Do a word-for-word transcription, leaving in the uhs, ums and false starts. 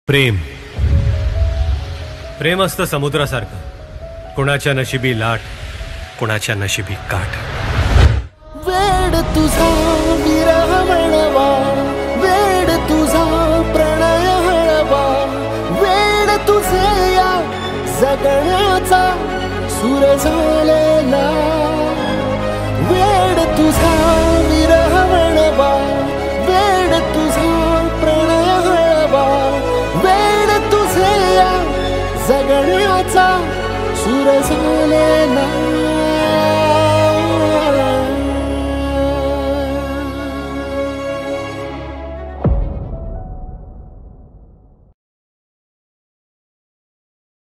प्रेम प्रेम असतं समुद्रासारखं, कुणाच्या नशिबी लाट, कुणाच्या नशिबी काठ. वेड तुझा विरह म्हणवा, वेड तुझा प्रणय हळवा, वेड तुझे या जगण्याचा सूर झालेला. वेड तुझा विरह म्हणवा, वेड तुझा प्रणय हळवा, वेड तुझे या जगण्याचा सूर झालेला.